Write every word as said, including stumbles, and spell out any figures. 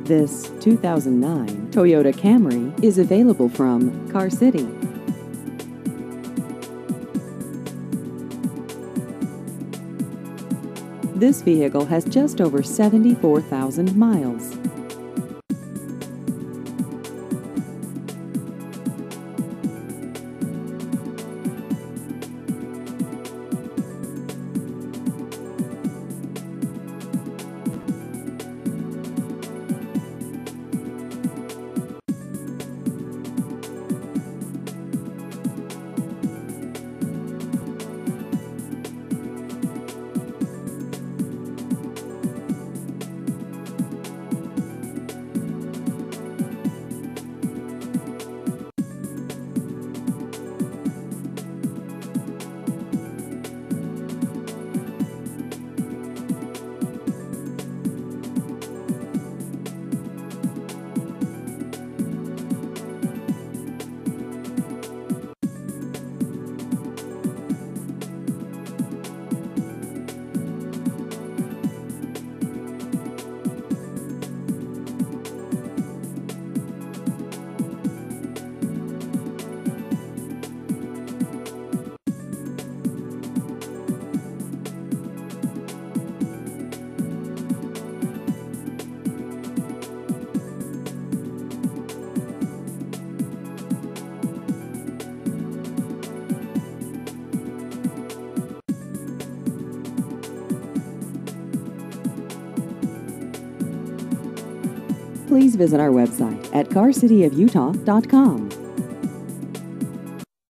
This two thousand nine Toyota Camry is available from Car City. This vehicle has just over seventy-four thousand miles. Please visit our website at car city of utah dot com.